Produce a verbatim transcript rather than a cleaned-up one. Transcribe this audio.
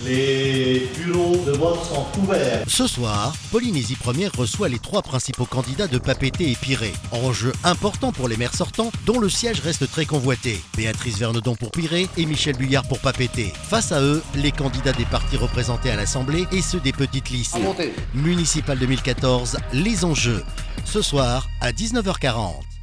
Les bureaux de vote sont ouverts. Ce soir, Polynésie Première reçoit les trois principaux candidats de Papeete et Pirée. Enjeu important pour les maires sortants, dont le siège reste très convoité. Béatrice Vernedon pour Pirée et Michel Buyard pour Papeete. Face à eux, les candidats des partis représentés à l'Assemblée et ceux des petites listes. Municipal deux mille quatorze, les enjeux. Ce soir à dix-neuf heures quarante.